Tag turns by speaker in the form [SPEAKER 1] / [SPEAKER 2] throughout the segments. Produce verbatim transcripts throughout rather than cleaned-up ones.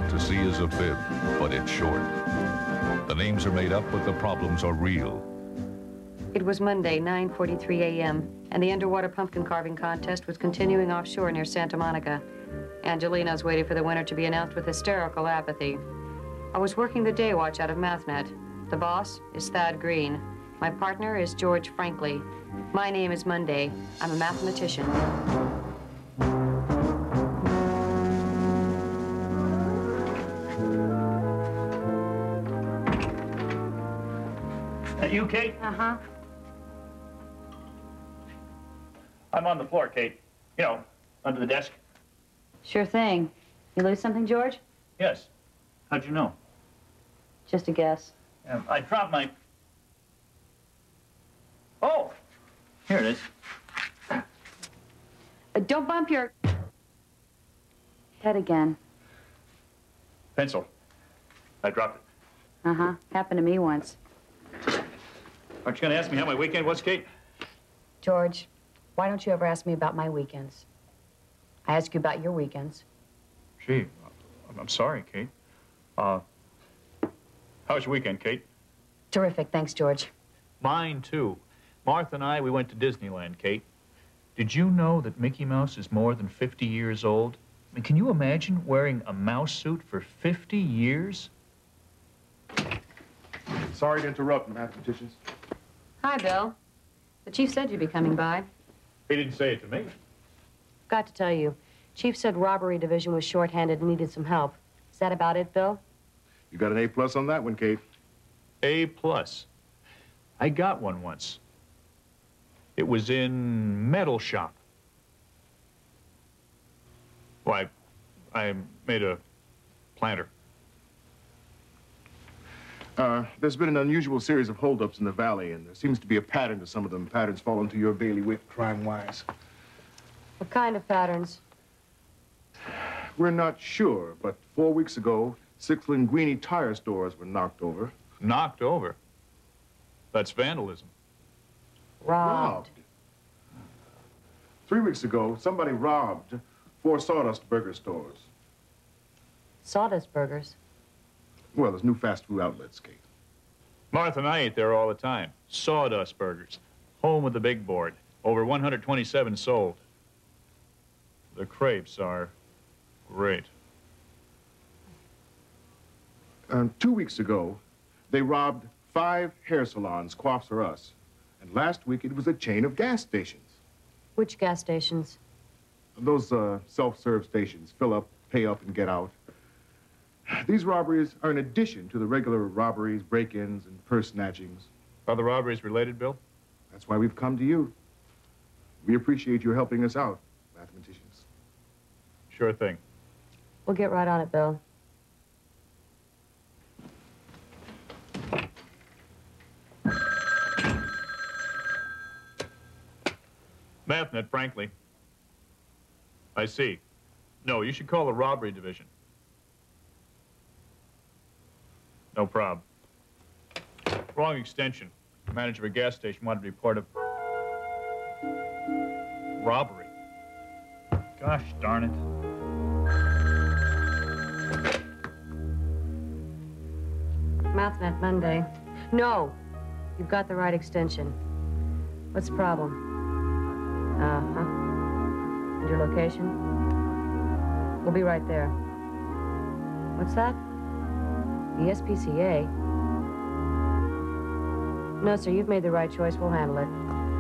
[SPEAKER 1] out to sea as a fib, but it's short. The names are made up, but the problems are real.
[SPEAKER 2] It was Monday, nine forty-three a m, and the underwater pumpkin carving contest was continuing offshore near Santa Monica. Angelina's waiting for the winner to be announced with hysterical apathy. I was working the day watch out of Mathnet. The boss is Thad Green. My partner is George Frankley. My name is Monday. I'm a mathematician.
[SPEAKER 3] That you, Kate?
[SPEAKER 2] Uh-huh.
[SPEAKER 3] I'm on the floor, Kate. You know, under the desk.
[SPEAKER 2] Sure thing. You lose something, George?
[SPEAKER 3] Yes. How'd you know?
[SPEAKER 2] Just a guess.
[SPEAKER 3] Um, I dropped my... Oh! Here it is.
[SPEAKER 2] Uh, don't bump your head again.
[SPEAKER 3] Pencil. I dropped it.
[SPEAKER 2] Uh-huh. Happened to me once.
[SPEAKER 3] Aren't you going to ask me how my weekend was, Kate?
[SPEAKER 2] George, why don't you ever ask me about my weekends? I ask you about your weekends.
[SPEAKER 3] Gee, I'm sorry, Kate. Uh, how was your weekend, Kate?
[SPEAKER 2] Terrific, thanks, George.
[SPEAKER 3] Mine, too. Martha and I, we went to Disneyland, Kate. Did you know that Mickey Mouse is more than fifty years old? I mean, can you imagine wearing a mouse suit for fifty years?
[SPEAKER 4] Sorry to interrupt, mathematicians.
[SPEAKER 2] Hi, Bill. The chief said you'd be coming by.
[SPEAKER 3] He didn't say it to me.
[SPEAKER 2] Got to tell you, Chief said robbery division was short-handed and needed some help. Is that about it, Bill?
[SPEAKER 4] You got an A plus on that one, Kate.
[SPEAKER 3] A plus. I got one once. It was in metal shop. Why, I made a planter.
[SPEAKER 4] Uh, there's been an unusual series of holdups in the valley, and there seems to be a pattern to some of them. Patterns fall into your bailiwick, crime-wise.
[SPEAKER 2] What kind of patterns?
[SPEAKER 4] We're not sure, but four weeks ago, six Linguini tire stores were knocked over.
[SPEAKER 3] Knocked over? That's vandalism.
[SPEAKER 2] Robbed.
[SPEAKER 4] Robbed. Three weeks ago, somebody robbed four Sawdust Burger stores.
[SPEAKER 2] Sawdust burgers?
[SPEAKER 4] Well, there's new fast food outlets, Kate.
[SPEAKER 3] Martha and I ate there all the time. Sawdust Burgers. Home of the big board. Over one hundred twenty-seven sold. The crepes are great.
[SPEAKER 4] Um, two weeks ago, they robbed five hair salons, Coiffes or Us. And last week, it was a chain of gas stations.
[SPEAKER 2] Which gas stations?
[SPEAKER 4] Those uh, self-serve stations. Fill up, pay up, and get out. These robberies are in addition to the regular robberies, break-ins, and purse snatchings.
[SPEAKER 3] Are the robberies related, Bill?
[SPEAKER 4] That's why we've come to you. We appreciate you helping us out, mathematicians.
[SPEAKER 3] Sure thing.
[SPEAKER 2] We'll get right on it, Bill.
[SPEAKER 3] Mathnet, frankly. I see. No, you should call the robbery division. No problem. Wrong extension. The manager of a gas station wanted to be part of robbery. Gosh darn it.
[SPEAKER 2] Mathnet Monday. No, you've got the right extension. What's the problem? Uh-huh. And your location? We'll be right there. What's that? The S P C A? No, sir, you've made the right choice. We'll handle it.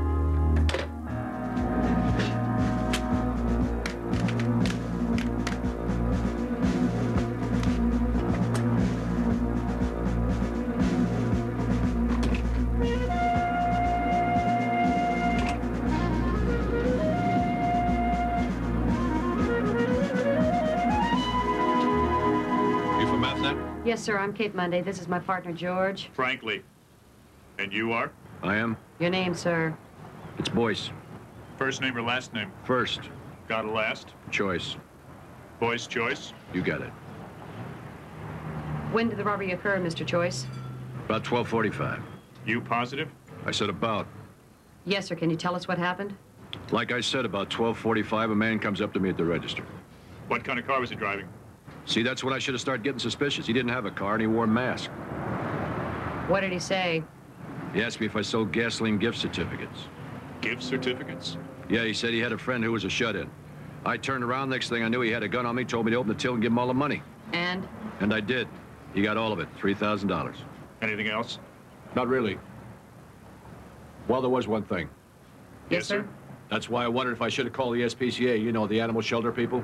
[SPEAKER 2] Yes, sir, I'm Kate Monday. This is my partner, George.
[SPEAKER 3] Frankly. And you are?
[SPEAKER 5] I am.
[SPEAKER 2] Your name, sir?
[SPEAKER 5] It's Boyce.
[SPEAKER 3] First name or last name?
[SPEAKER 5] First.
[SPEAKER 3] Got a last?
[SPEAKER 5] Choice.
[SPEAKER 3] Boyce Choice?
[SPEAKER 5] You got it.
[SPEAKER 2] When did the robbery occur, Mister Choice?
[SPEAKER 5] About twelve forty-five.
[SPEAKER 3] You positive?
[SPEAKER 5] I said about.
[SPEAKER 2] Yes, sir. Can you tell us what happened?
[SPEAKER 5] Like I said, about twelve forty-five, a man comes up to me at the register.
[SPEAKER 3] What kind of car was he driving?
[SPEAKER 5] See, that's when I should have started getting suspicious. He didn't have a car and he wore a mask.
[SPEAKER 2] What did he say?
[SPEAKER 5] He asked me if I sold gasoline gift certificates.
[SPEAKER 3] Gift certificates?
[SPEAKER 5] Yeah, he said he had a friend who was a shut-in. I turned around, next thing I knew he had a gun on me, told me to open the till and give him all the money.
[SPEAKER 2] And?
[SPEAKER 5] And I did. He got all of it, three thousand dollars.
[SPEAKER 3] Anything else?
[SPEAKER 5] Not really. Well, there was one thing.
[SPEAKER 2] Yes, sir?
[SPEAKER 5] That's why I wondered if I should have called the S P C A, you know, the animal shelter people.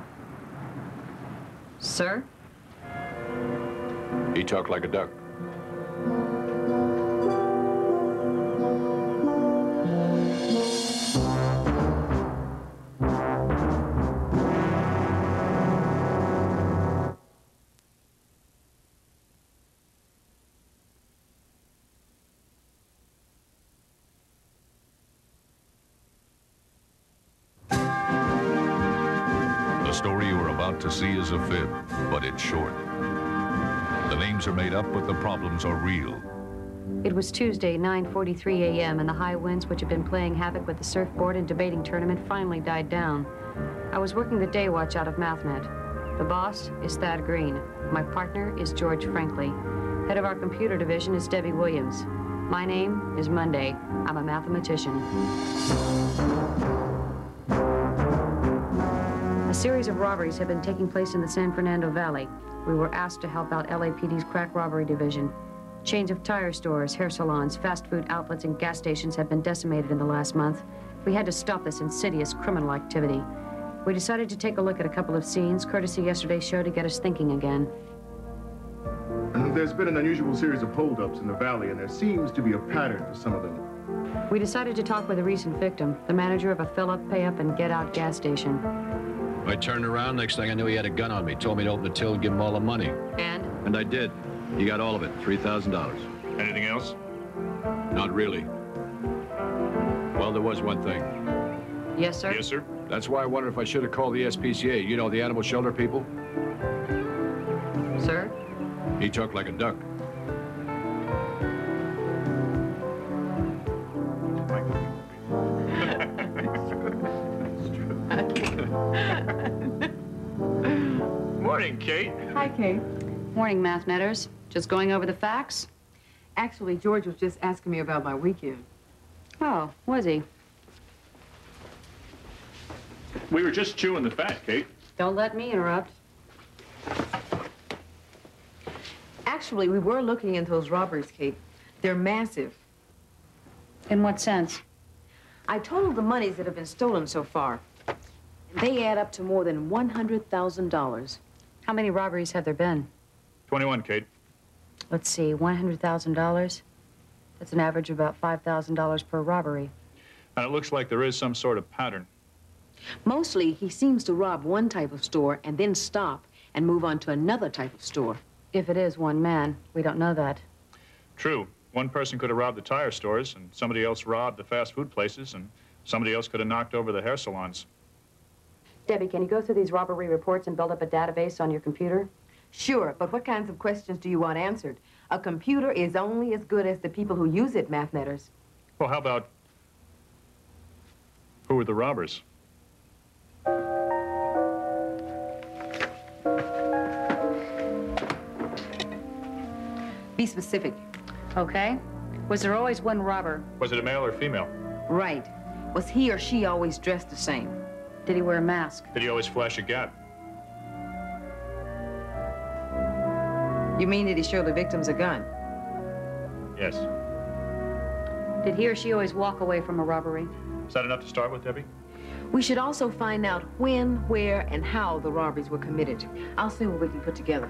[SPEAKER 2] Sir?
[SPEAKER 5] He talked like a duck.
[SPEAKER 1] The story you are about to see is a fib, but it's short. The names are made up, but the problems are real.
[SPEAKER 2] It was Tuesday, nine forty-three a m, and the high winds which had been playing havoc with the surfboard and debating tournament finally died down. I was working the day watch out of Mathnet. The boss is Thad Green. My partner is George Frankley. Head of our computer division is Debbie Williams. My name is Monday. I'm a mathematician. A series of robberies had been taking place in the San Fernando Valley. We were asked to help out L A P D's crack robbery division. Chains of tire stores, hair salons, fast food outlets, and gas stations have been decimated in the last month. We had to stop this insidious criminal activity. We decided to take a look at a couple of scenes, courtesy yesterday's show, to get us thinking again.
[SPEAKER 4] There's been an unusual series of holdups in the valley, and there seems to be a pattern to some of them.
[SPEAKER 2] We decided to talk with a recent victim, the manager of a fill-up, pay-up, and get-out gas station.
[SPEAKER 5] I turned around, next thing I knew he had a gun on me, told me to open the till and give him all the money.
[SPEAKER 2] And?
[SPEAKER 5] And I did. He got all of it, three thousand dollars.
[SPEAKER 3] Anything else?
[SPEAKER 5] Not really. Well, there was one thing.
[SPEAKER 2] Yes, sir?
[SPEAKER 3] Yes, sir.
[SPEAKER 5] That's why I wondered if I should have called the S P C A, you know, the animal shelter people.
[SPEAKER 2] Sir?
[SPEAKER 5] He talked like a duck.
[SPEAKER 3] Morning, Kate.
[SPEAKER 6] Hi, Kate.
[SPEAKER 2] Morning, Mathnetters. Just going over the facts?
[SPEAKER 6] Actually, George was just asking me about my weekend.
[SPEAKER 2] Oh, was he?
[SPEAKER 3] We were just chewing the fat, Kate.
[SPEAKER 2] Don't let me interrupt.
[SPEAKER 6] Actually, we were looking into those robberies, Kate. They're massive.
[SPEAKER 2] In what sense?
[SPEAKER 6] I totaled the monies that have been stolen so far. And they add up to more than one hundred thousand dollars.
[SPEAKER 2] How many robberies have there been?
[SPEAKER 3] twenty-one, Kate.
[SPEAKER 2] Let's see, one hundred thousand dollars? That's an average of about five thousand dollars per robbery.
[SPEAKER 3] And it looks like there is some sort of pattern.
[SPEAKER 6] Mostly, he seems to rob one type of store and then stop and move on to another type of store.
[SPEAKER 2] If it is one man, we don't know that.
[SPEAKER 3] True. One person could have robbed the tire stores, and somebody else robbed the fast food places, and somebody else could have knocked over the hair salons.
[SPEAKER 2] Debbie, can you go through these robbery reports and build up a database on your computer?
[SPEAKER 6] Sure, but what kinds of questions do you want answered? A computer is only as good as the people who use it, Mathnetters.
[SPEAKER 3] Well, how about who were the robbers?
[SPEAKER 6] Be specific.
[SPEAKER 2] Okay. Was there always one robber?
[SPEAKER 3] Was it a male or female?
[SPEAKER 6] Right. Was he or she always dressed the same?
[SPEAKER 2] Did he wear a mask?
[SPEAKER 3] Did he always flash a gat?
[SPEAKER 6] You mean did he show the victims a gun?
[SPEAKER 3] Yes.
[SPEAKER 2] Did he or she always walk away from a robbery?
[SPEAKER 3] Is that enough to start with, Debbie?
[SPEAKER 6] We should also find out when, where, and how the robberies were committed. I'll see what we can put together.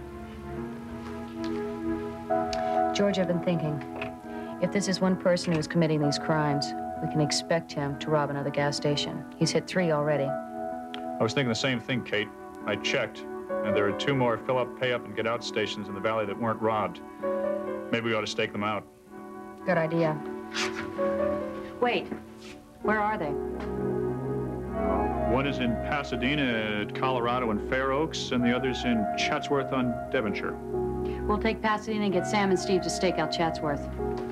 [SPEAKER 2] George, I've been thinking. If this is one person who is committing these crimes, we can expect him to rob another gas station. He's hit three already.
[SPEAKER 3] I was thinking the same thing, Kate. I checked, and there are two more fill-up, pay-up, and get-out stations in the valley that weren't robbed. Maybe we ought to stake them out.
[SPEAKER 2] Good idea. Wait, where are they?
[SPEAKER 3] One is in Pasadena, Colorado, and Fair Oaks, and the other's in Chatsworth on Devonshire.
[SPEAKER 2] We'll take Pasadena and get Sam and Steve to stake out Chatsworth.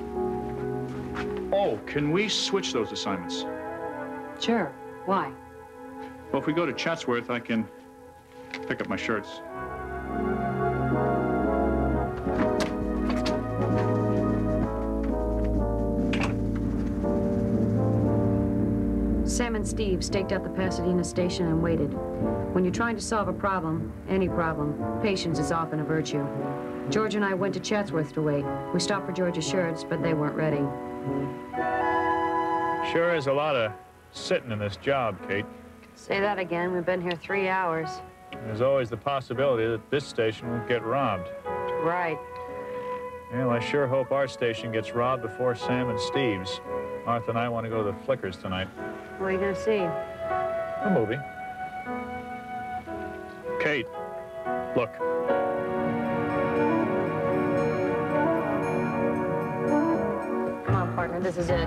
[SPEAKER 3] Oh, can we switch those assignments?
[SPEAKER 2] Sure. Why?
[SPEAKER 3] Well, if we go to Chatsworth, I can pick up my shirts.
[SPEAKER 2] Sam and Steve staked out the Pasadena station and waited. When you're trying to solve a problem, any problem, patience is often a virtue. George and I went to Chatsworth to wait. We stopped for George's shirts, but they weren't ready.
[SPEAKER 3] Sure is a lot of sitting in this job, Kate.
[SPEAKER 2] Say that again. We've been here three hours.
[SPEAKER 3] There's always the possibility that this station will get robbed.
[SPEAKER 2] Right.
[SPEAKER 3] Well, I sure hope our station gets robbed before Sam and Steve's. Martha and I want to go to the Flickers tonight.
[SPEAKER 2] What are you going to see?
[SPEAKER 3] A movie. Kate, look.
[SPEAKER 2] Come on, partner. This is it.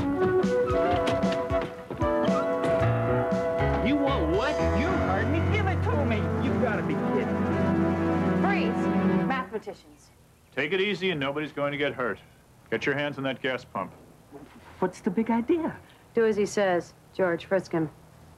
[SPEAKER 7] You want what? You heard me. Give it to me. You've got to be kidding.
[SPEAKER 2] Freeze! Mathematicians.
[SPEAKER 3] Take it easy and nobody's going to get hurt. Get your hands on that gas pump.
[SPEAKER 7] What's the big idea?
[SPEAKER 2] Do as he says. George, frisk him.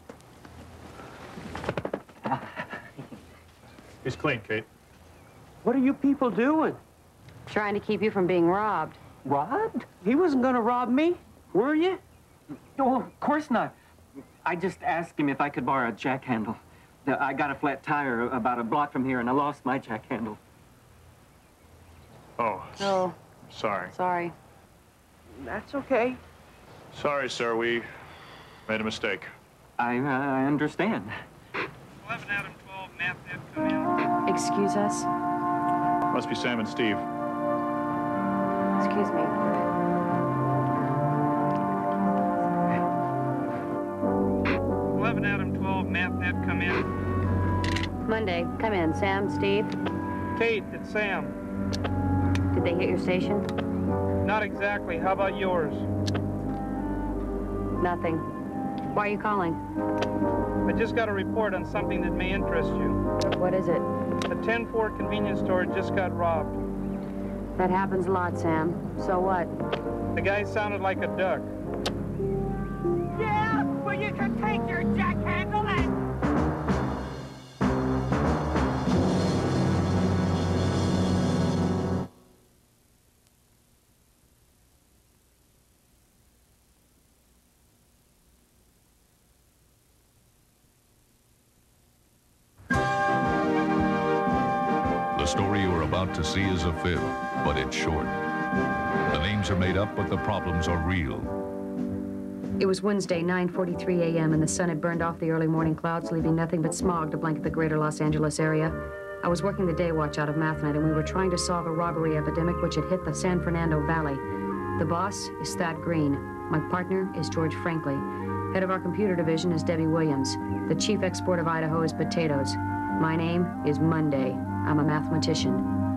[SPEAKER 3] He's clean, Kate.
[SPEAKER 7] What are you people doing?
[SPEAKER 2] Trying to keep you from being robbed.
[SPEAKER 7] Robbed? He wasn't going to rob me, were you? Oh, of course not. I just asked him if I could borrow a jack handle. I got a flat tire about a block from here, and I lost my jack handle.
[SPEAKER 3] Oh.
[SPEAKER 2] Oh.
[SPEAKER 3] Sorry.
[SPEAKER 2] Sorry.
[SPEAKER 7] That's okay.
[SPEAKER 3] Sorry, sir. We made a mistake.
[SPEAKER 7] I, uh, I understand.
[SPEAKER 8] eleven Adam twelve, Mathnet, come in.
[SPEAKER 2] Excuse us?
[SPEAKER 3] Must be Sam and Steve.
[SPEAKER 2] Excuse me.
[SPEAKER 8] eleven Adam twelve, Mathnet, come in.
[SPEAKER 2] Monday, come in. Sam, Steve.
[SPEAKER 8] Kate, it's Sam.
[SPEAKER 2] Did they hit your station?
[SPEAKER 8] Not exactly. How about yours?
[SPEAKER 2] Nothing. Why are you calling?
[SPEAKER 8] I just got a report on something that may interest you.
[SPEAKER 2] What is it?
[SPEAKER 8] A ten four convenience store just got robbed.
[SPEAKER 2] That happens a lot, Sam. So what?
[SPEAKER 8] The guy sounded like a duck.
[SPEAKER 9] Yeah, well, you can take your jack handle and...
[SPEAKER 1] The story you are about to see is a fib, but it's short. The names are made up, but the problems are real.
[SPEAKER 2] It was Wednesday, nine forty-three a m, and the sun had burned off the early morning clouds, leaving nothing but smog to blanket the greater Los Angeles area. I was working the day watch out of Mathnet, and we were trying to solve a robbery epidemic which had hit the San Fernando Valley. The boss is Thad Green. My partner is George Franklin. Head of our computer division is Debbie Williams. The chief export of Idaho is potatoes. My name is Monday. I'm a mathematician.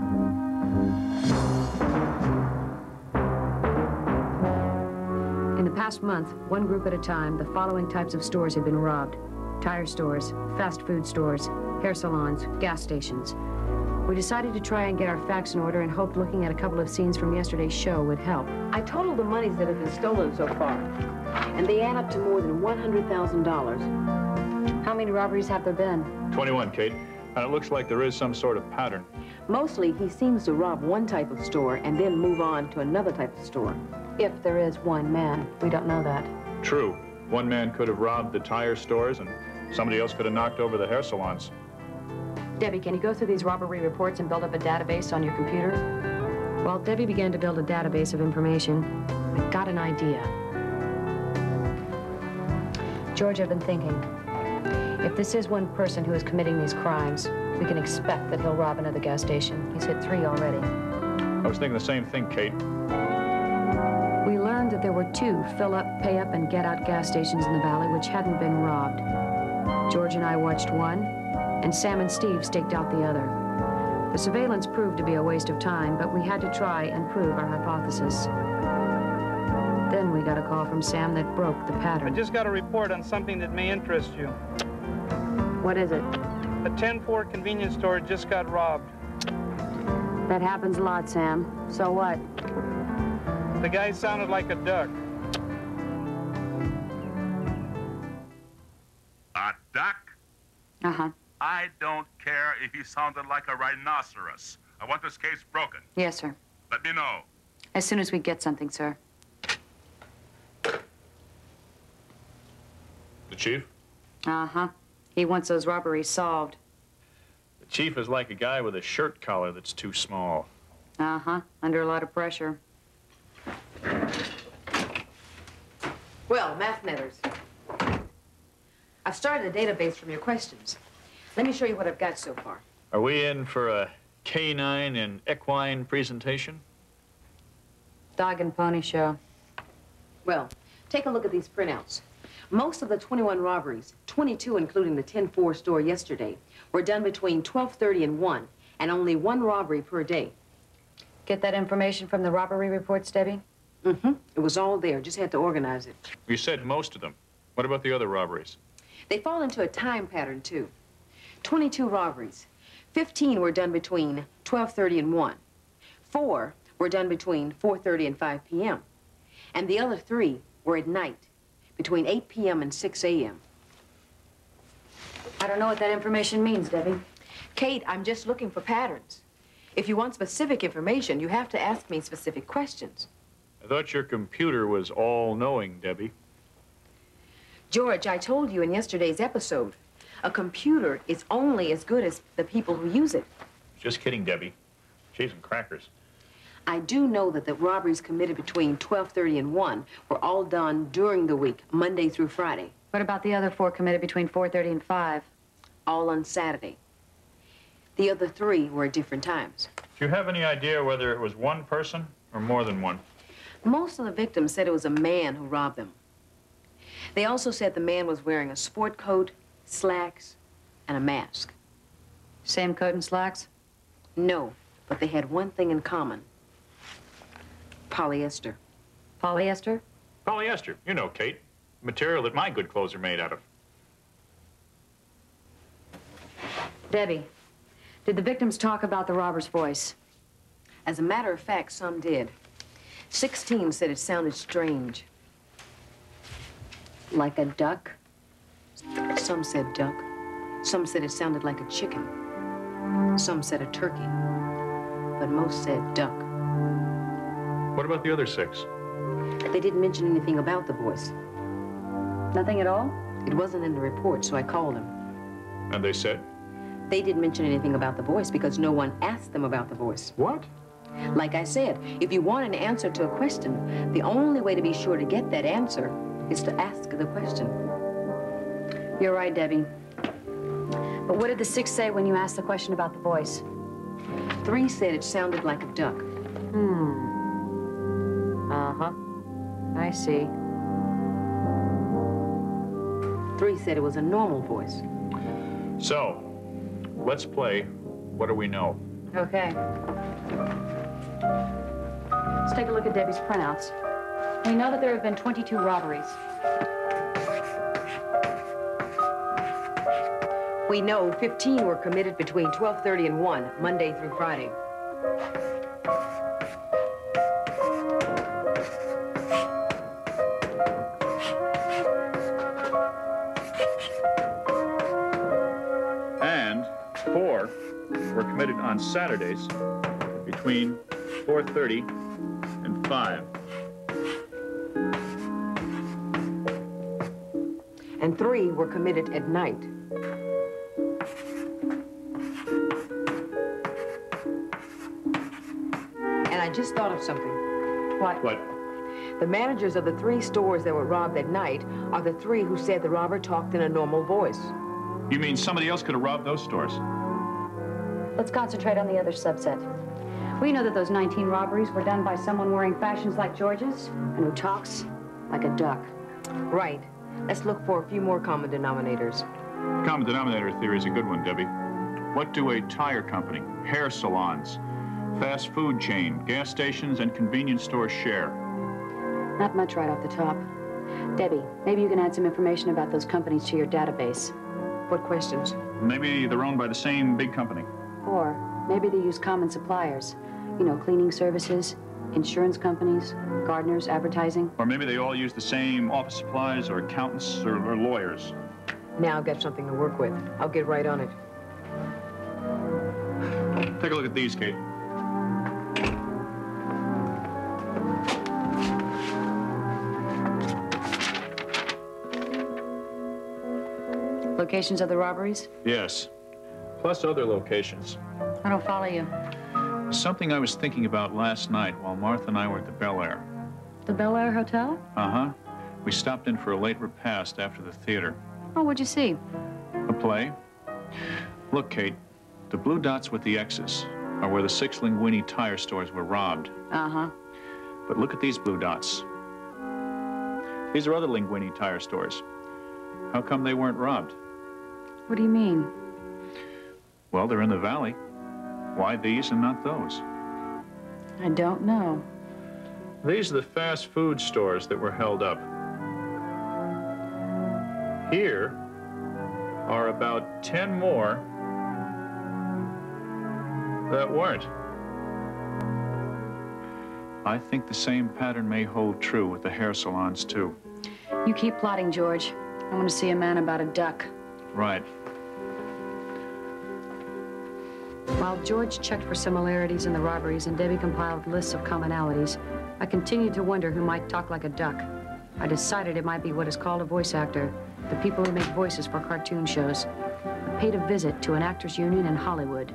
[SPEAKER 2] In the past month, one group at a time, the following types of stores had been robbed. Tire stores, fast food stores, hair salons, gas stations. We decided to try and get our facts in order and hoped looking at a couple of scenes from yesterday's show would help.
[SPEAKER 6] I totaled the monies that have been stolen so far, and they add up to more than one hundred thousand dollars.
[SPEAKER 2] How many robberies have there been?
[SPEAKER 3] twenty-one, Kate. And it looks like there is some sort of pattern.
[SPEAKER 6] Mostly, he seems to rob one type of store and then move on to another type of store.
[SPEAKER 2] If there is one man. We don't know that.
[SPEAKER 3] True. One man could have robbed the tire stores, and somebody else could have knocked over the hair salons.
[SPEAKER 2] Debbie, can you go through these robbery reports and build up a database on your computer? While Debbie began to build a database of information, I got an idea. George, I've been thinking. If this is one person who is committing these crimes, we can expect that he'll rob another gas station. He's hit three already.
[SPEAKER 3] I was thinking the same thing, Kate.
[SPEAKER 2] We learned that there were two fill-up, pay-up, and get-out gas stations in the valley which hadn't been robbed. George and I watched one, and Sam and Steve staked out the other. The surveillance proved to be a waste of time, but we had to try and prove our hypothesis. Then we got a call from Sam that broke the
[SPEAKER 8] I
[SPEAKER 2] pattern.
[SPEAKER 8] just got a report on something that may interest you.
[SPEAKER 2] What is it?
[SPEAKER 8] A ten four convenience store just got robbed.
[SPEAKER 2] That happens a lot, Sam. So what?
[SPEAKER 8] The guy sounded like a duck.
[SPEAKER 10] A duck?
[SPEAKER 2] Uh-huh.
[SPEAKER 10] I don't care if he sounded like a rhinoceros. I want this case broken.
[SPEAKER 2] Yes, sir.
[SPEAKER 10] Let me know.
[SPEAKER 2] As soon as we get something, sir.
[SPEAKER 3] The chief?
[SPEAKER 2] Uh-huh. He wants those robberies solved.
[SPEAKER 3] The chief is like a guy with a shirt collar that's too small.
[SPEAKER 2] Uh-huh. Under a lot of pressure.
[SPEAKER 6] Well, Mathnetters, I've started a database from your questions. Let me show you what I've got so far.
[SPEAKER 3] Are we in for a canine and equine presentation?
[SPEAKER 2] Dog and pony show.
[SPEAKER 6] Well, take a look at these printouts. Most of the twenty-one robberies, twenty-two including the ten four store yesterday, were done between twelve thirty and one, and only one robbery per day.
[SPEAKER 2] Get that information from the robbery reports, Debbie?
[SPEAKER 6] Mm-hmm. It was all there. Just had to organize it.
[SPEAKER 3] You said most of them. What about the other robberies?
[SPEAKER 6] They fall into a time pattern, too. twenty-two robberies. fifteen were done between twelve thirty and one. Four were done between four thirty and five p m And the other three were at night, between eight p m and six a m
[SPEAKER 2] I don't know what that information means, Debbie.
[SPEAKER 6] Kate, I'm just looking for patterns. If you want specific information, you have to ask me specific questions.
[SPEAKER 3] I thought your computer was all-knowing, Debbie.
[SPEAKER 6] George, I told you in yesterday's episode, a computer is only as good as the people who use it.
[SPEAKER 3] Just kidding, Debbie. Cheese and crackers.
[SPEAKER 6] I do know that the robberies committed between twelve thirty and one were all done during the week, Monday through Friday.
[SPEAKER 2] What about the other four committed between four thirty and five?
[SPEAKER 6] All on Saturday. The other three were at different times.
[SPEAKER 3] Do you have any idea whether it was one person or more than one?
[SPEAKER 6] Most of the victims said it was a man who robbed them. They also said the man was wearing a sport coat, slacks, and a mask.
[SPEAKER 2] Same coat and slacks?
[SPEAKER 6] No, but they had one thing in common. Polyester.
[SPEAKER 2] Polyester?
[SPEAKER 3] Polyester. You know, Kate. Material that my good clothes are made out of.
[SPEAKER 2] Debbie, did the victims talk about the robber's voice?
[SPEAKER 6] As a matter of fact, some did. Sixteen said it sounded strange. Like a duck? Some said duck. Some said it sounded like a chicken. Some said a turkey. But most said duck.
[SPEAKER 3] What about the other six?
[SPEAKER 6] They didn't mention anything about the voice.
[SPEAKER 2] Nothing at all?
[SPEAKER 6] It wasn't in the report, so I called them.
[SPEAKER 3] And they said?
[SPEAKER 6] They didn't mention anything about the voice because no one asked them about the voice.
[SPEAKER 3] What?
[SPEAKER 6] Like I said, if you want an answer to a question, the only way to be sure to get that answer is to ask the question.
[SPEAKER 2] You're right, Debbie. But what did the six say when you asked the question about the voice?
[SPEAKER 6] Three said it sounded like a duck.
[SPEAKER 2] Hmm. Uh-huh. I see.
[SPEAKER 6] Three said it was a normal voice.
[SPEAKER 3] So, let's play What Do We Know?
[SPEAKER 2] Okay. Let's take a look at Debbie's printouts. We know that there have been twenty-two robberies.
[SPEAKER 6] We know fifteen were committed between twelve thirty and one, Monday through Friday.
[SPEAKER 3] And four were committed on Saturdays between four thirty and five.
[SPEAKER 6] And three were committed at night. And I just thought of something.
[SPEAKER 2] What?
[SPEAKER 3] What?
[SPEAKER 6] The managers of the three stores that were robbed at night are the three who said the robber talked in a normal voice.
[SPEAKER 3] You mean somebody else could have robbed those stores?
[SPEAKER 2] Let's concentrate on the other subset. We know that those nineteen robberies were done by someone wearing fashions like George's and who talks like a duck.
[SPEAKER 6] Right. Let's look for a few more common denominators.
[SPEAKER 3] Common denominator theory is a good one, Debbie. What do a tire company, hair salons, fast food chain, gas stations, and convenience stores share?
[SPEAKER 2] Not much right off the top. Debbie, maybe you can add some information about those companies to your database.
[SPEAKER 6] What questions?
[SPEAKER 3] Maybe they're owned by the same big company.
[SPEAKER 2] Or maybe they use common suppliers. You know, cleaning services, insurance companies, gardeners, advertising.
[SPEAKER 3] Or maybe they all use the same office supplies or accountants or, or lawyers.
[SPEAKER 6] Now I've got something to work with. I'll get right on it.
[SPEAKER 3] Take a look at these, Kate.
[SPEAKER 2] locations of the robberies?
[SPEAKER 3] Yes. Plus other locations.
[SPEAKER 2] I don't follow you.
[SPEAKER 3] Something I was thinking about last night while Martha and I were at the Bel Air.
[SPEAKER 2] The Bel Air Hotel?
[SPEAKER 3] Uh-huh. We stopped in for a late repast after the theater.
[SPEAKER 2] Oh, what'd you see?
[SPEAKER 3] A play. Look, Kate, the blue dots with the X's are where the six Linguini tire stores were robbed.
[SPEAKER 2] Uh-huh.
[SPEAKER 3] But look at these blue dots. These are other Linguini tire stores. How come they weren't robbed?
[SPEAKER 2] What do you mean?
[SPEAKER 3] Well, they're in the valley. Why these and not those?
[SPEAKER 2] I don't know.
[SPEAKER 3] These are the fast food stores that were held up. Here are about ten more that weren't. I think the same pattern may hold true with the hair salons, too.
[SPEAKER 2] You keep plotting, George. I want to see a man about a duck.
[SPEAKER 3] Right.
[SPEAKER 2] While George checked for similarities in the robberies and Debbie compiled lists of commonalities, I continued to wonder who might talk like a duck. I decided it might be what is called a voice actor, the people who make voices for cartoon shows. I paid a visit to an actors' union in Hollywood.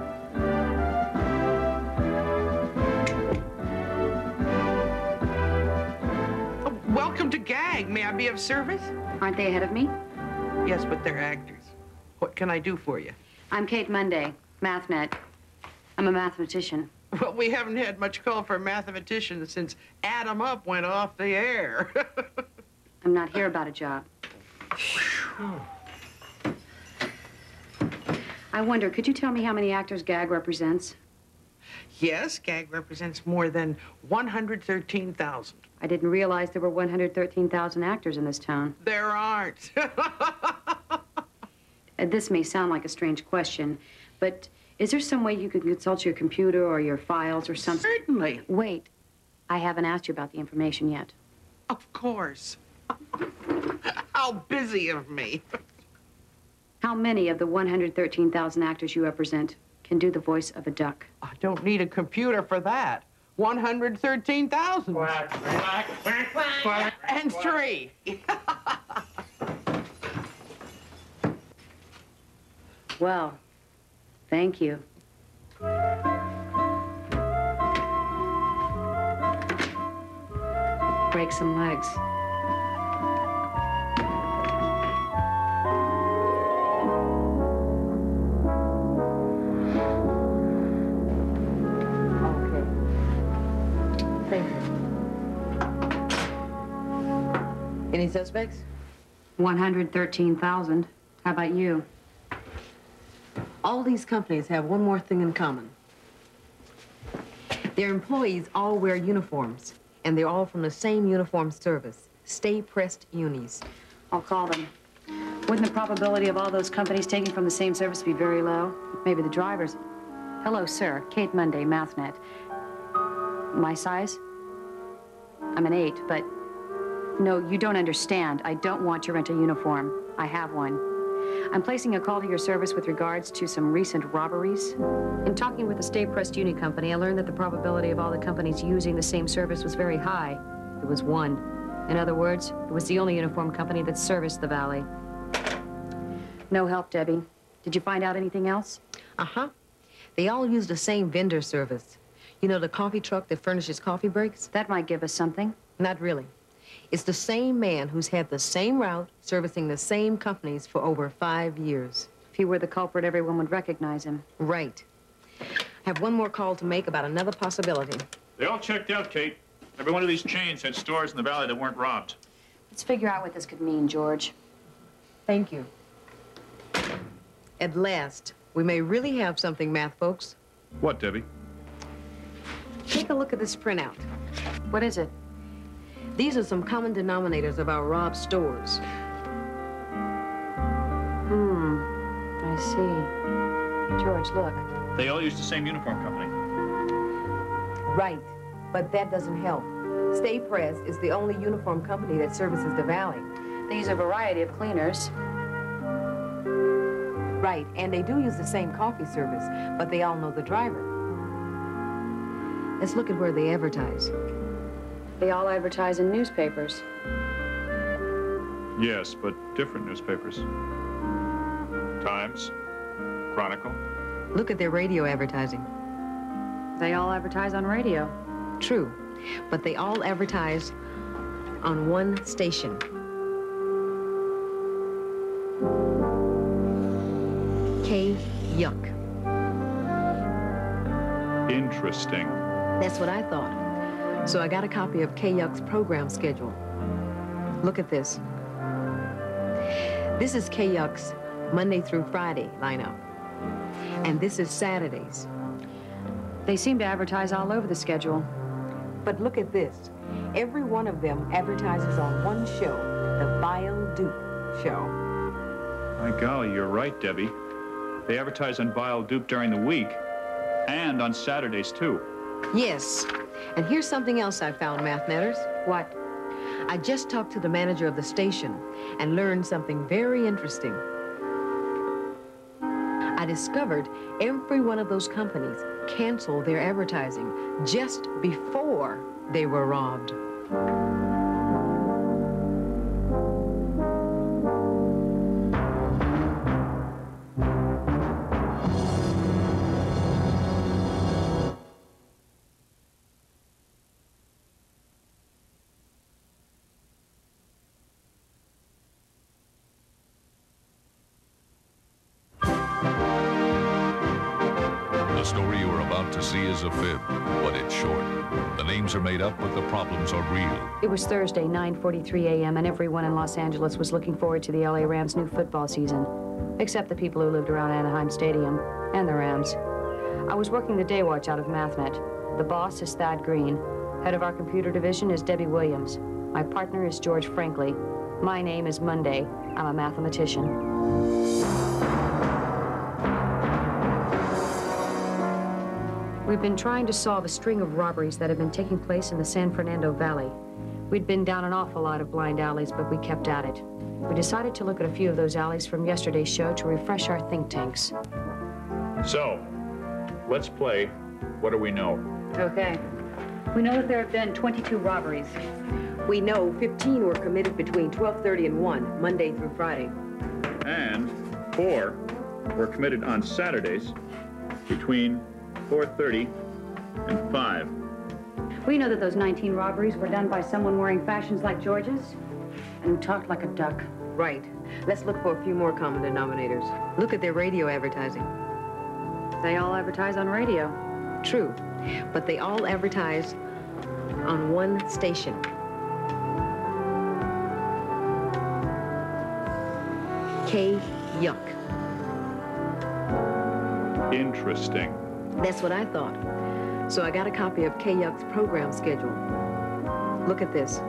[SPEAKER 11] Oh, welcome to GAG. May I be of service?
[SPEAKER 2] Aren't they ahead of me?
[SPEAKER 11] Yes, but they're actors. What can I do for you?
[SPEAKER 2] I'm Kate Monday, Mathnet. I'm a mathematician.
[SPEAKER 11] Well, we haven't had much call for mathematicians since Add 'em Up went off the air.
[SPEAKER 2] I'm not here about a job. I wonder, could you tell me how many actors GAG represents?
[SPEAKER 11] Yes, GAG represents more than one hundred thirteen thousand.
[SPEAKER 2] I didn't realize there were one hundred thirteen thousand actors in this town.
[SPEAKER 11] There aren't.
[SPEAKER 2] Uh, This may sound like a strange question, but is there some way you could consult your computer or your files or something?
[SPEAKER 11] Certainly.
[SPEAKER 2] Wait, I haven't asked you about the information yet.
[SPEAKER 11] Of course. How busy of me.
[SPEAKER 2] How many of the one hundred thirteen thousand actors you represent can do the voice of a duck?
[SPEAKER 11] I don't need a computer for that. one hundred thirteen thousand.
[SPEAKER 9] Quack, quack, quack, quack, quack,
[SPEAKER 11] And three.
[SPEAKER 2] Well, thank you. Break some legs. Okay. Thank you.
[SPEAKER 6] Any suspects?
[SPEAKER 2] one hundred thirteen thousand. How about you?
[SPEAKER 6] All these companies have one more thing in common. Their employees all wear uniforms, and they're all from the same uniform service, Stay Pressed Unis.
[SPEAKER 2] I'll call them. Wouldn't the probability of all those companies taking from the same service be very low? Maybe the drivers. Hello, sir. Kate Monday, Mathnet. My size? I'm an eight, but... No, you don't understand. I don't want to rent a uniform. I have one. I'm placing a call to your service with regards to some recent robberies. In talking with the Stay Pressed Uni Company, I learned that the probability of all the companies using the same service was very high. It was one. In other words, it was the only uniform company that serviced the valley. No help, Debbie. Did you find out anything else?
[SPEAKER 6] Uh-huh. They all use the same vendor service. You know, the coffee truck that furnishes coffee breaks?
[SPEAKER 2] That might give us something.
[SPEAKER 6] Not really. It's the same man who's had the same route, servicing the same companies for over five years.
[SPEAKER 2] If he were the culprit, everyone would recognize him.
[SPEAKER 6] Right. I have one more call to make about another possibility.
[SPEAKER 3] They all checked out, Kate. Every one of these chains had stores in the valley that weren't robbed.
[SPEAKER 2] Let's figure out what this could mean, George.
[SPEAKER 6] Thank you. At last, we may really have something, math folks.
[SPEAKER 3] What, Debbie?
[SPEAKER 6] Take a look at this printout.
[SPEAKER 2] What is it?
[SPEAKER 6] These are some common denominators of our robbed stores.
[SPEAKER 2] Hmm, I see. George, look.
[SPEAKER 3] They all use the same uniform company.
[SPEAKER 6] Right, but that doesn't help. Stay Pressed is the only uniform company that services the valley.
[SPEAKER 2] They use a variety of cleaners.
[SPEAKER 6] Right, and they do use the same coffee service, but they all know the driver. Let's look at where they advertise.
[SPEAKER 2] They all advertise in newspapers.
[SPEAKER 3] Yes, but different newspapers. Times, Chronicle.
[SPEAKER 6] Look at their radio advertising.
[SPEAKER 2] They all advertise on radio.
[SPEAKER 6] True, but they all advertise on one station. K yuck.
[SPEAKER 3] Interesting.
[SPEAKER 6] That's what I thought. So I got a copy of K yuck's program schedule. Look at this. This is K yuck's Monday through Friday lineup. And this is Saturdays.
[SPEAKER 2] They seem to advertise all over the schedule.
[SPEAKER 6] But look at this. Every one of them advertises on one show, the Byle Dupe Show.
[SPEAKER 3] My golly, you're right, Debbie. They advertise on Byle Dupe during the week and on Saturdays, too.
[SPEAKER 6] Yes. And here's something else I found, Mathnetters.
[SPEAKER 2] What?
[SPEAKER 6] I just talked to the manager of the station and learned something very interesting. I discovered every one of those companies canceled their advertising just before they were robbed.
[SPEAKER 1] The story you are about to see is a fib, but it's short. The names are made up, but the problems are real.
[SPEAKER 2] It was Thursday, nine forty-three a m, and everyone in Los Angeles was looking forward to the L A Rams' new football season, except the people who lived around Anaheim Stadium and the Rams. I was working the day watch out of Mathnet. The boss is Thad Green. Head of our computer division is Debbie Williams. My partner is George Frankley. My name is Monday. I'm a mathematician. We've been trying to solve a string of robberies that have been taking place in the San Fernando Valley. We'd been down an awful lot of blind alleys, but we kept at it. We decided to look at a few of those alleys from yesterday's show to refresh our think tanks.
[SPEAKER 3] So, let's play What Do We Know?
[SPEAKER 2] Okay. We know that there have been twenty-two robberies.
[SPEAKER 6] We know fifteen were committed between twelve thirty and one, Monday through Friday.
[SPEAKER 3] And four were committed on Saturdays between four thirty and five.
[SPEAKER 2] We know that those nineteen robberies were done by someone wearing fashions like George's and who talked like a duck.
[SPEAKER 6] Right. Let's look for a few more common denominators. Look at their radio advertising.
[SPEAKER 2] They all advertise on radio.
[SPEAKER 6] True, but they all advertise on one station. K yuck.
[SPEAKER 3] Interesting.
[SPEAKER 6] That's what I thought. So I got a copy of K yuck's program schedule. Look at this.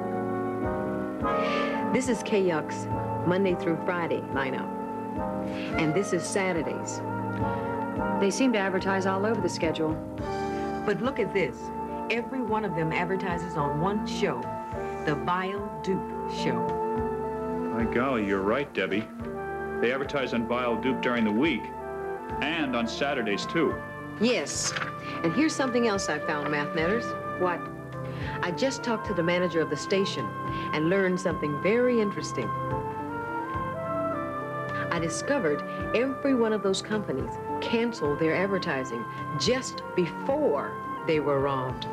[SPEAKER 6] This is K yuck's Monday through Friday lineup. And this is Saturdays.
[SPEAKER 2] They seem to advertise all over the schedule.
[SPEAKER 6] But look at this. Every one of them advertises on one show, the Byle Dupe Show.
[SPEAKER 3] My golly, you're right, Debbie. They advertise on Byle Dupe during the week and on Saturdays, too.
[SPEAKER 6] Yes. And here's something else I found, Mathnetters.
[SPEAKER 2] What?
[SPEAKER 6] I just talked to the manager of the station and learned something very interesting. I discovered every one of those companies canceled their advertising just before they were robbed.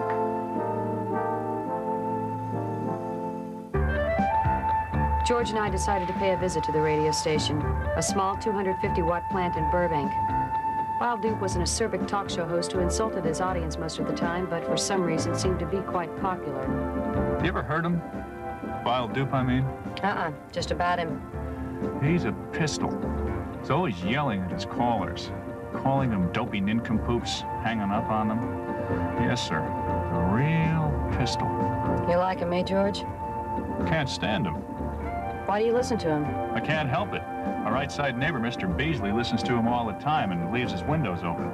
[SPEAKER 2] George and I decided to pay a visit to the radio station, a small two hundred fifty watt plant in Burbank. Byle Dupe was an acerbic talk show host who insulted his audience most of the time, but for some reason seemed to be quite popular.
[SPEAKER 3] You ever heard him? Byle Dupe, I mean?
[SPEAKER 2] Uh-uh, just about him.
[SPEAKER 3] He's a pistol. He's always yelling at his callers, calling them dopey nincompoops, hanging up on them. Yes, sir. A real pistol.
[SPEAKER 2] You like him, eh, George?
[SPEAKER 3] Can't stand him.
[SPEAKER 2] Why do you listen to him?
[SPEAKER 3] I can't help it. Our right-side neighbor, Mister Beasley, listens to him all the time and leaves his windows open.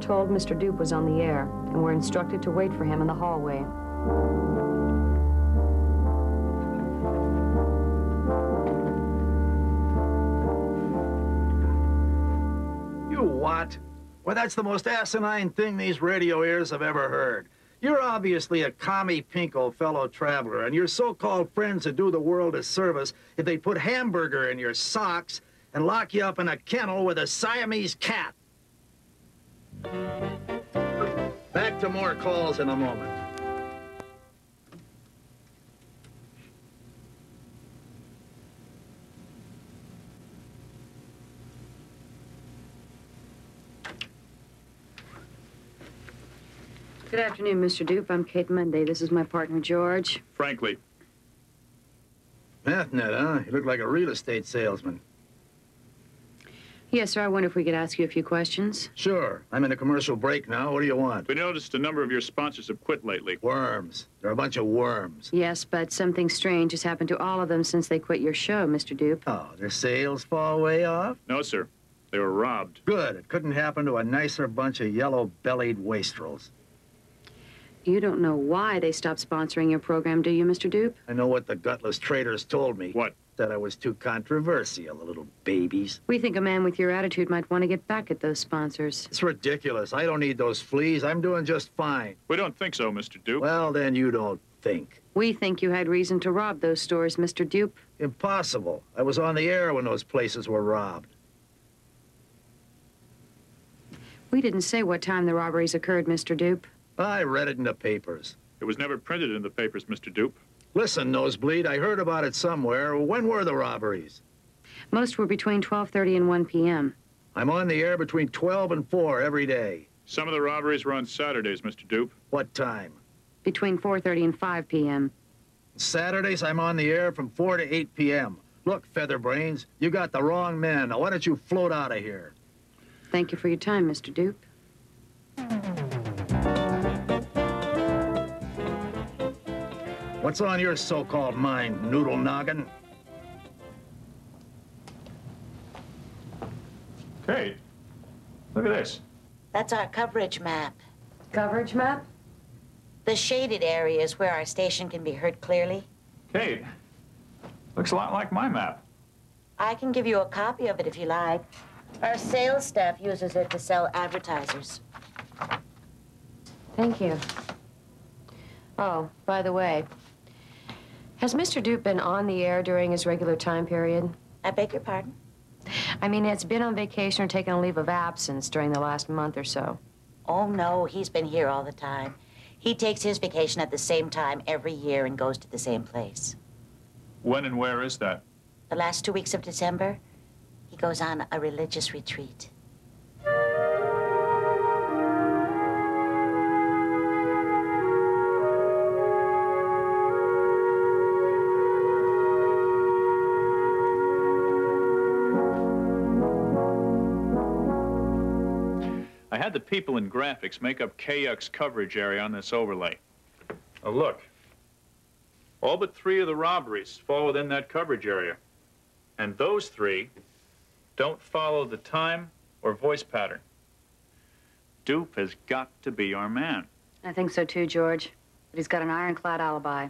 [SPEAKER 2] told Mister Dupe was on the air and were instructed to wait for him in the hallway.
[SPEAKER 12] You what? Well, that's the most asinine thing these radio ears have ever heard. You're obviously a commie pinko fellow traveler, and your so-called friends would do the world a service if they put hamburger in your socks and lock you up in a kennel with a Siamese cat. Back to more calls in a moment.
[SPEAKER 2] Good afternoon, Mister Dupe. I'm Kate Monday. This is my partner, George.
[SPEAKER 3] Frankly.
[SPEAKER 12] Mathnet, huh? You look like a real estate salesman.
[SPEAKER 2] Yes, sir. I wonder if we could ask you a few questions.
[SPEAKER 12] Sure. I'm in a commercial break now. What do you want?
[SPEAKER 3] We noticed a number of your sponsors have quit lately.
[SPEAKER 12] Worms. They're a bunch of worms.
[SPEAKER 2] Yes, but something strange has happened to all of them since they quit your show, Mister Dupe.
[SPEAKER 12] Oh, their sales fall way off?
[SPEAKER 3] No, sir. They were robbed.
[SPEAKER 12] Good. It couldn't happen to a nicer bunch of yellow-bellied wastrels.
[SPEAKER 2] You don't know why they stopped sponsoring your program, do you, Mister Dupe?
[SPEAKER 12] I know what the gutless traitors told me.
[SPEAKER 3] What?
[SPEAKER 12] That I was too controversial, the little babies.
[SPEAKER 2] We think a man with your attitude might want to get back at those sponsors.
[SPEAKER 12] It's ridiculous. I don't need those fleas. I'm doing just fine.
[SPEAKER 3] We don't think so, Mister Dupe.
[SPEAKER 12] Well, then you don't think.
[SPEAKER 2] We think you had reason to rob those stores, Mister Dupe.
[SPEAKER 12] Impossible. I was on the air when those places were robbed.
[SPEAKER 2] We didn't say what time the robberies occurred, Mister Dupe.
[SPEAKER 12] I read it in the papers.
[SPEAKER 3] It was never printed in the papers, Mister Dupe.
[SPEAKER 12] Listen, Nosebleed, I heard about it somewhere. When were the robberies?
[SPEAKER 2] Most were between twelve thirty and one p m
[SPEAKER 12] I'm on the air between twelve and four every day.
[SPEAKER 3] Some of the robberies were on Saturdays, Mister Dupe.
[SPEAKER 12] What time?
[SPEAKER 2] Between four thirty and five p m
[SPEAKER 12] Saturdays, I'm on the air from four to eight p m Look, Featherbrains, you got the wrong man. Now, why don't you float out of here?
[SPEAKER 2] Thank you for your time, Mister Dupe.
[SPEAKER 12] What's on your so-called mind, noodle noggin?
[SPEAKER 3] Kate, look at this.
[SPEAKER 13] That's our coverage map.
[SPEAKER 2] Coverage map?
[SPEAKER 13] The shaded areas where our station can be heard clearly.
[SPEAKER 3] Kate, looks a lot like my map.
[SPEAKER 13] I can give you a copy of it if you like. Our sales staff uses it to sell advertisers.
[SPEAKER 2] Thank you. Oh, by the way, has Mister Dupe been on the air during his regular time period?
[SPEAKER 13] I beg your pardon?
[SPEAKER 2] I mean, has been on vacation or taken a leave of absence during the last month or so?
[SPEAKER 13] Oh, no, he's been here all the time. He takes his vacation at the same time every year and goes to the same place.
[SPEAKER 3] When and where is that?
[SPEAKER 13] The last two weeks of December, he goes on a religious retreat.
[SPEAKER 3] I had the people in graphics make up K-YUCK's coverage area on this overlay. Now look, all but three of the robberies fall within that coverage area. And those three don't follow the time or voice pattern. Dupe has got to be our man.
[SPEAKER 2] I think so too, George. But he's got an ironclad alibi.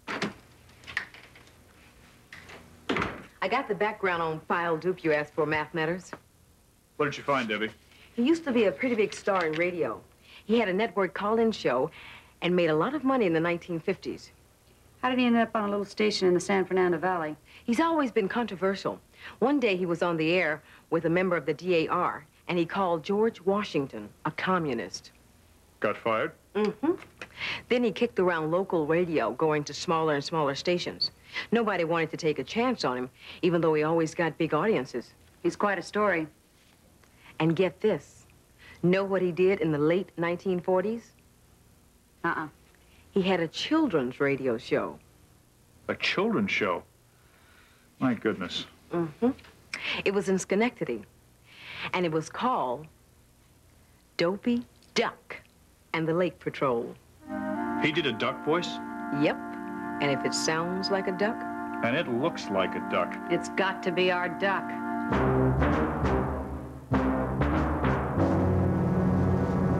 [SPEAKER 6] I got the background on Byle Dupe you asked for, Mathnetters.
[SPEAKER 3] What did you find, Debbie?
[SPEAKER 6] He used to be a pretty big star in radio. He had a network call-in show and made a lot of money in the nineteen fifties.
[SPEAKER 2] How did he end up on a little station in the San Fernando Valley?
[SPEAKER 6] He's always been controversial. One day he was on the air with a member of the D A R, and he called George Washington a communist.
[SPEAKER 3] Got fired?
[SPEAKER 6] Mm-hmm. Then he kicked around local radio, going to smaller and smaller stations. Nobody wanted to take a chance on him, even though he always got big audiences.
[SPEAKER 2] He's quite a story.
[SPEAKER 6] And get this, know what he did in the late nineteen forties?
[SPEAKER 2] Uh-uh.
[SPEAKER 6] He had a children's radio show.
[SPEAKER 3] A children's show? My goodness.
[SPEAKER 6] Mm-hmm. It was in Schenectady, and it was called Dopey Duck and the Lake Patrol.
[SPEAKER 3] He did a duck voice?
[SPEAKER 6] Yep. And if it sounds like a duck?
[SPEAKER 3] And it looks like a duck.
[SPEAKER 2] It's got to be our duck.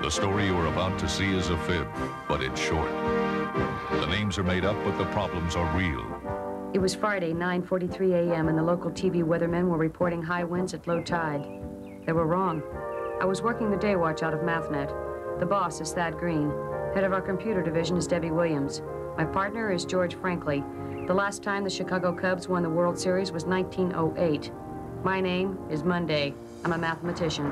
[SPEAKER 1] The story you are about to see is a fib, but it's short. The names are made up, but the problems are real.
[SPEAKER 2] It was Friday, nine forty-three a m, and the local T V weathermen were reporting high winds at low tide. They were wrong. I was working the day watch out of Mathnet. The boss is Thad Green. Head of our computer division is Debbie Williams. My partner is George Franklin. The last time the Chicago Cubs won the World Series was nineteen oh eight. My name is Monday. I'm a mathematician.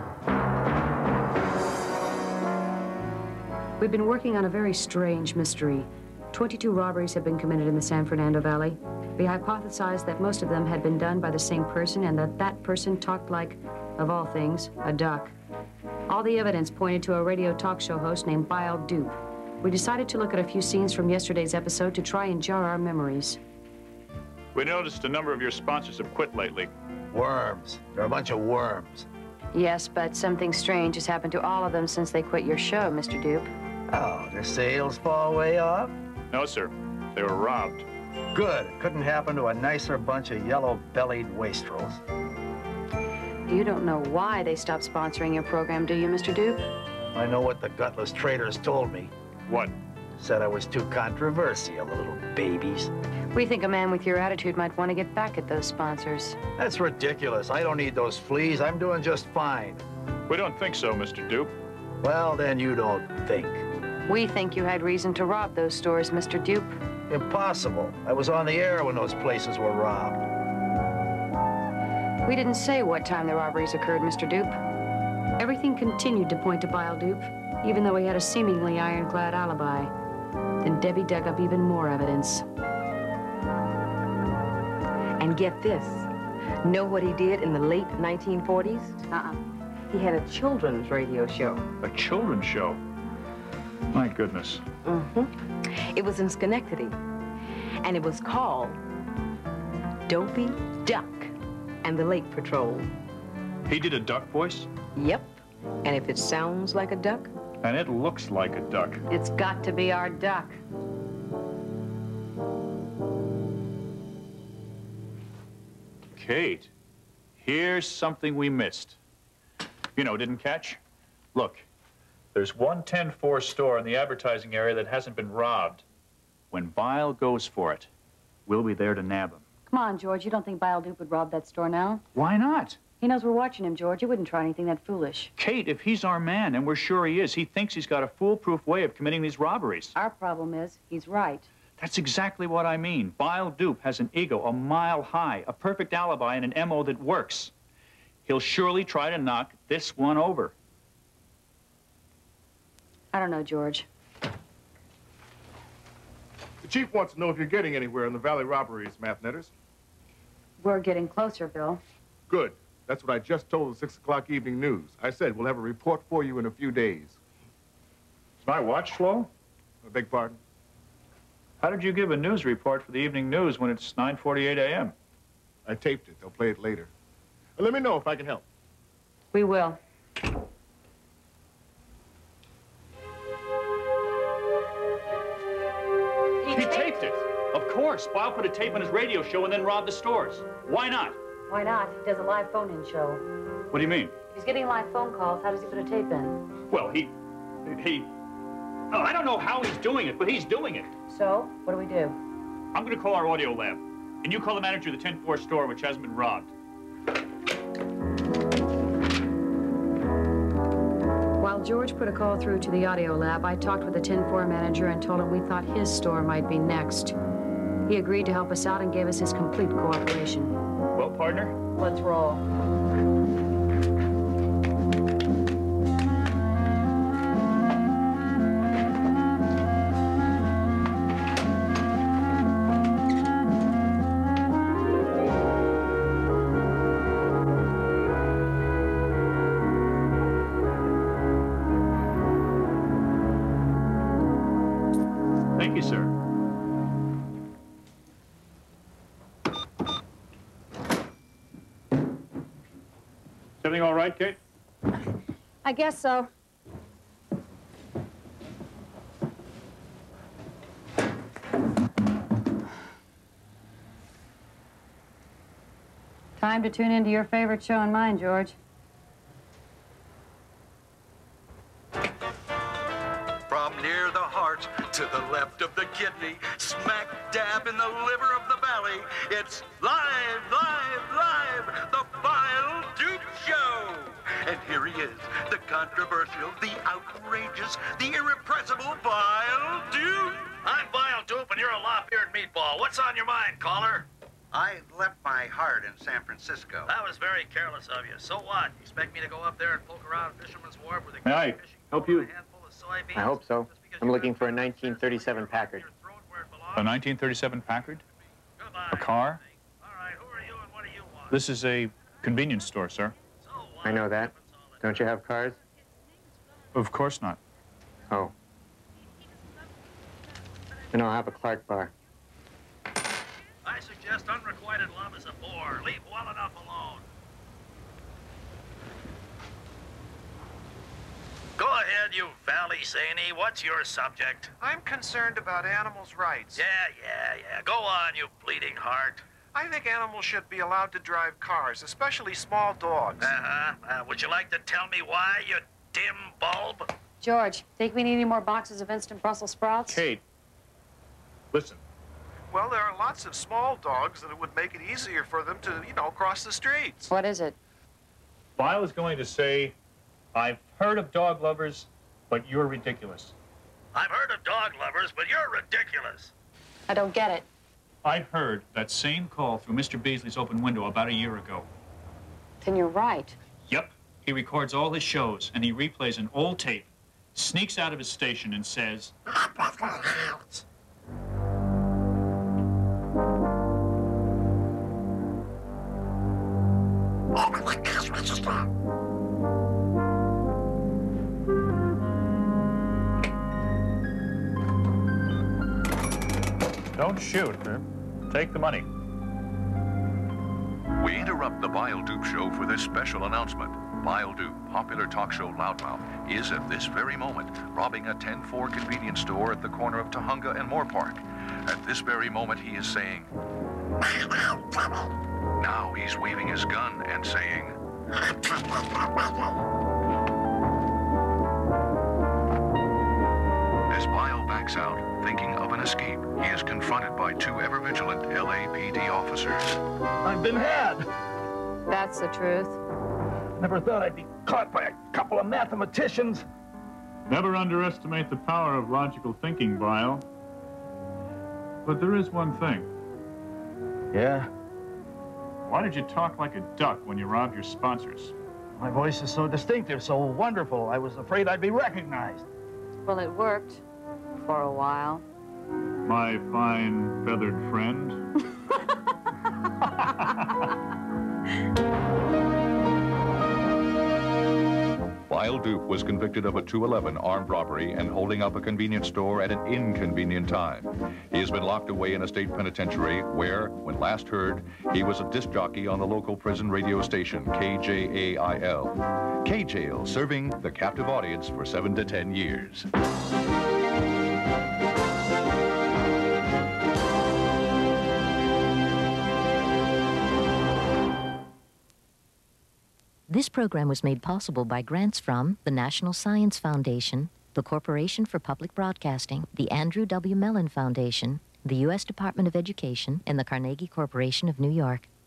[SPEAKER 2] We've been working on a very strange mystery. twenty-two robberies have been committed in the San Fernando Valley. We hypothesized that most of them had been done by the same person and that that person talked like, of all things, a duck. All the evidence pointed to a radio talk show host named Byle Dupe. We decided to look at a few scenes from yesterday's episode to try and jar our memories.
[SPEAKER 3] We noticed a number of your sponsors have quit lately.
[SPEAKER 12] Worms. They're a bunch of worms.
[SPEAKER 2] Yes, but something strange has happened to all of them since they quit your show, Mister Dupe.
[SPEAKER 12] Oh, their sales fall way off?
[SPEAKER 3] No, sir. They were robbed.
[SPEAKER 12] Good. It couldn't happen to a nicer bunch of yellow-bellied wastrels.
[SPEAKER 2] You don't know why they stopped sponsoring your program, do you, Mister Dupe?
[SPEAKER 12] I know what the gutless traitors told me.
[SPEAKER 3] What?
[SPEAKER 12] Said I was too controversial, the little babies.
[SPEAKER 2] We think a man with your attitude might want to get back at those sponsors.
[SPEAKER 12] That's ridiculous. I don't need those fleas. I'm doing just fine.
[SPEAKER 3] We don't think so, Mister Dupe.
[SPEAKER 12] Well, then you don't think.
[SPEAKER 2] We think you had reason to rob those stores, Mister Dupe.
[SPEAKER 12] Impossible. I was on the air when those places were robbed.
[SPEAKER 2] We didn't say what time the robberies occurred, Mister Dupe. Everything continued to point to Byle Dupe, even though he had a seemingly ironclad alibi. Then Debbie dug up even more evidence.
[SPEAKER 6] And get this. Know what he did in the late nineteen forties?
[SPEAKER 2] Uh-uh.
[SPEAKER 6] He had a children's radio show.
[SPEAKER 3] A children's show? My goodness.
[SPEAKER 6] Mm-hmm. It was in Schenectady. And it was called Dopey Duck and the Lake Patrol.
[SPEAKER 3] He did a duck voice?
[SPEAKER 6] Yep. And if it sounds like a duck?
[SPEAKER 3] And it looks like a duck.
[SPEAKER 2] It's got to be our duck.
[SPEAKER 3] Kate, here's something we missed. You know, didn't catch? Look, there's one ten four store in the advertising area that hasn't been robbed. When Byle goes for it, we'll be there to nab him.
[SPEAKER 2] Come on, George. You don't think Byle Dupe would rob that store now?
[SPEAKER 3] Why not?
[SPEAKER 2] He knows we're watching him, George. He wouldn't try anything that foolish.
[SPEAKER 3] Kate, if he's our man, and we're sure he is, he thinks he's got a foolproof way of committing these robberies.
[SPEAKER 2] Our problem is, he's right.
[SPEAKER 3] That's exactly what I mean. Byle Dupe has an ego a mile high, a perfect alibi, and an M O that works. He'll surely try to knock this one over.
[SPEAKER 2] I don't know, George.
[SPEAKER 4] The chief wants to know if you're getting anywhere in the Valley robberies, Mathnetters.
[SPEAKER 2] We're getting closer, Bill.
[SPEAKER 4] Good. That's what I just told the six o'clock evening news. I said we'll have a report for you in a few days.
[SPEAKER 3] Is my watch slow?
[SPEAKER 4] I beg pardon?
[SPEAKER 3] How did you give a news report for the evening news when it's nine forty-eight a m?
[SPEAKER 4] I taped it. They'll play it later. And let me know if I can help.
[SPEAKER 2] We will.
[SPEAKER 3] He taped it. Of course. Byle put a tape on his radio show and then robbed the stores. Why not?
[SPEAKER 2] Why not? He does a live phone-in show.
[SPEAKER 3] What do you mean?
[SPEAKER 2] If he's getting live phone calls, how does he put a tape in?
[SPEAKER 3] Well, he... he... Oh, I don't know how he's doing it, but he's doing it.
[SPEAKER 2] So, what do we do?
[SPEAKER 3] I'm going to call our audio lab. And you call the manager of the ten four store, which hasn't been robbed.
[SPEAKER 2] While George put a call through to the audio lab, I talked with the ten four manager and told him we thought his store might be next. He agreed to help us out and gave us his complete cooperation.
[SPEAKER 3] Well, partner?
[SPEAKER 2] Let's roll.
[SPEAKER 3] Thank you, sir. Is everything all right, Kate?
[SPEAKER 2] I guess so. Time to tune into your favorite show and mine, George.
[SPEAKER 14] left of the kidney, smack dab in the liver of the valley. It's live, live, live, the Byle Dupe Show. And here he is, the controversial, the outrageous, the irrepressible Byle Dupe.
[SPEAKER 12] I'm Byle Dupe, and you're a lop-eared meatball. What's on your mind, caller?
[SPEAKER 15] I left my heart in San Francisco.
[SPEAKER 12] That was very careless of you. So what? You expect me to go up there and poke around Fisherman's Wharf with a
[SPEAKER 16] May I help you?
[SPEAKER 7] I hope so. I'm looking for a nineteen thirty-seven Packard.
[SPEAKER 3] A nineteen thirty-seven Packard? A car? This is a convenience store, sir.
[SPEAKER 7] I know that. Don't you have cars?
[SPEAKER 3] Of course not.
[SPEAKER 7] Oh. Then I'll have a Clark bar.
[SPEAKER 12] I suggest unrequited love is a bore. Leave well enough alone. Go ahead, you valley zany. What's your subject?
[SPEAKER 17] I'm concerned about animals' rights.
[SPEAKER 12] Yeah, yeah, yeah. Go on, you bleeding heart.
[SPEAKER 17] I think animals should be allowed to drive cars, especially small dogs.
[SPEAKER 12] Uh-huh. Uh, would you like to tell me why, you dim bulb?
[SPEAKER 2] George, think we need any more boxes of instant Brussels sprouts?
[SPEAKER 3] Kate, listen.
[SPEAKER 17] Well, there are lots of small dogs that it would make it easier for them to, you know, cross the streets.
[SPEAKER 2] What is it?
[SPEAKER 3] Byle is going to say, I've heard of dog lovers, but you're ridiculous.
[SPEAKER 12] I've heard of dog lovers, but you're ridiculous.
[SPEAKER 2] I don't get it.
[SPEAKER 3] I heard that same call through Mister Beasley's open window about a year ago.
[SPEAKER 2] Then you're right.
[SPEAKER 3] Yep. He records all his shows, and he replays an old tape, sneaks out of his station, and says, don't shoot, huh? Take the money.
[SPEAKER 1] We interrupt the Byle Dupe Show for this special announcement. Byle Dupe, popular talk show loudmouth, is at this very moment robbing a ten four convenience store at the corner of Tahunga and Moore Park. At this very moment, he is saying, now he's waving his gun and saying, as Byle backs out, thinking of an escape, he is confronted by two ever-vigilant L A P D officers.
[SPEAKER 12] I've been had.
[SPEAKER 2] That's the truth.
[SPEAKER 12] Never thought I'd be caught by a couple of mathematicians.
[SPEAKER 3] Never underestimate the power of logical thinking, Byle. But there is one thing.
[SPEAKER 12] Yeah?
[SPEAKER 3] Why did you talk like a duck when you robbed your sponsors?
[SPEAKER 12] My voice is so distinctive, so wonderful, I was afraid I'd be recognized.
[SPEAKER 2] Well, it worked. For a while.
[SPEAKER 3] My fine feathered friend.
[SPEAKER 1] Byle Dupe was convicted of a two eleven armed robbery and holding up a convenience store at an inconvenient time. He has been locked away in a state penitentiary where, when last heard, he was a disc jockey on the local prison radio station, K J A I L. K-Jail, serving the captive audience for seven to ten years.
[SPEAKER 18] This program was made possible by grants from the National Science Foundation, the Corporation for Public Broadcasting, the Andrew W. Mellon Foundation, the U S Department of Education, and the Carnegie Corporation of New York.